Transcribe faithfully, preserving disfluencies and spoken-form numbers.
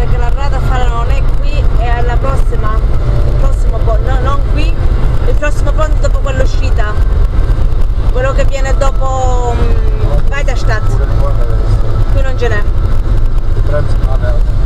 pensare che la rata non è qui, è alla prossima, il prossimo ponte, no, non qui, il prossimo ponte dopo quell'uscita, quello che viene dopo um, Weiterstadt, qui non ce n'è.